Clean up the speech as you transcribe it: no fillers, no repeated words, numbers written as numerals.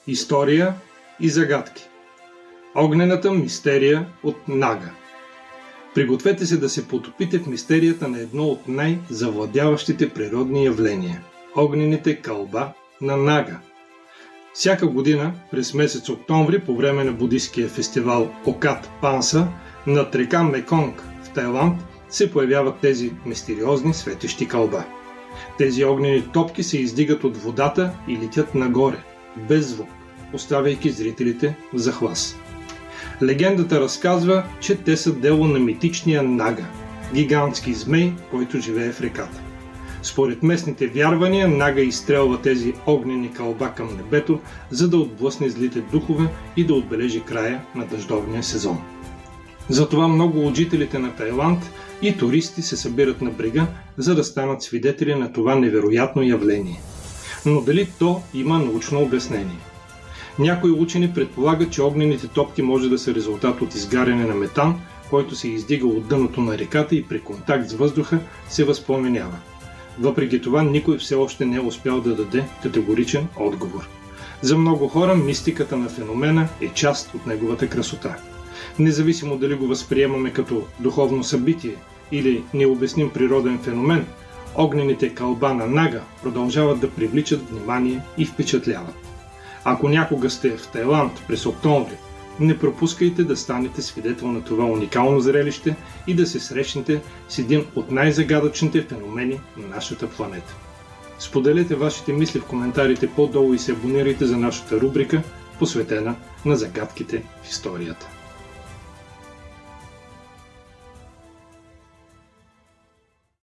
История и загадки. Огнената мистерия от Нага. Пригответе се да се потопите в мистерията на едно от най-завладяващите природни явления – огнените кълба на Нага. Всяка година през месец октомври по време на буддийския фестивал Окат Панса над река Меконг в Тайланд се появяват тези мистериозни светещи кълба. Тези огнени топки се издигат от водата и летят нагоре, без звук, оставяйки зрителите в захлас. Легендата разказва, че те са дело на митичния Нага, гигантски змей, който живее в реката. Според местните вярвания, Нага изстрелва тези огнени кълба към небето, за да отблъсне злите духове и да отбележи края на дъждовния сезон. Затова много от жителите на Тайланд и туристи се събират на брега, за да станат свидетели на това невероятно явление. Но дали то има научно обяснение? Някои учени предполагат, че огнените топки може да са резултат от изгаряне на метан, който се издига от дъното на реката и при контакт с въздуха се възпламенява. Въпреки това, никой все още не е успял да даде категоричен отговор. За много хора мистиката на феномена е част от неговата красота. Независимо дали го възприемаме като духовно събитие или необясним природен феномен, огнените кълба на Нага продължават да привличат внимание и впечатляват. Ако някога сте в Тайланд през октомври, не пропускайте да станете свидетел на това уникално зрелище и да се срещнете с един от най-загадъчните феномени на нашата планета. Споделете вашите мисли в коментарите по-долу и се абонирайте за нашата рубрика, посветена на загадките в историята.